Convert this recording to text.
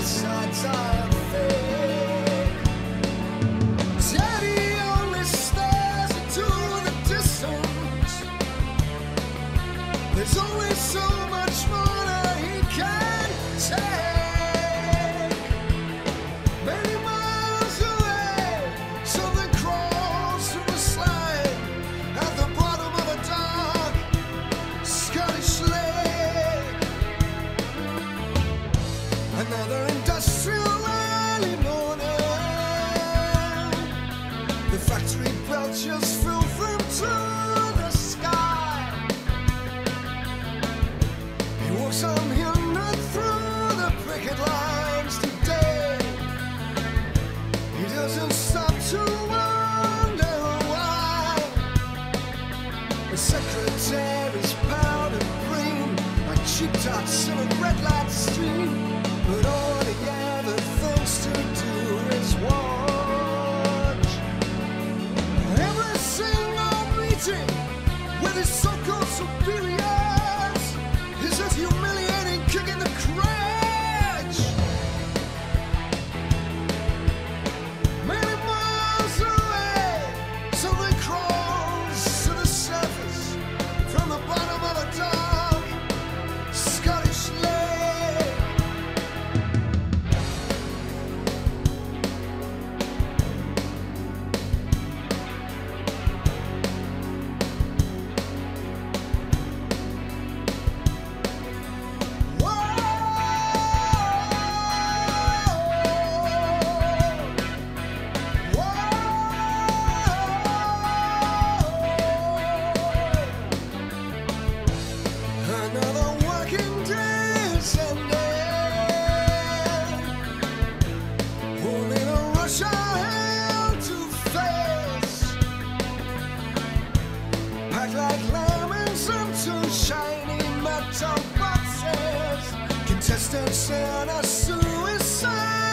sides are fake. Daddy only stares into the distance. There's only so much more that he can take. Many miles away, something crawls through the slime at the bottom of a dark Scottish lake. Another industrial early morning. The factory belches filth into the sky. He walks unhindered through the picket lines today. He doesn't stop to wonder why. The secretary's powdered green, like cheap tots in a red light stream. But all he ever thinks to do is watch. Every single meeting with his so-called superiors is a humiliating kick in the crotch. Many miles away, something crawls to the surface from the bottom of a dark Scottish lake. Another working day's ending. Only the rush I had to face. Packed like lemons into shiny metal boxes. Contestants in a suicide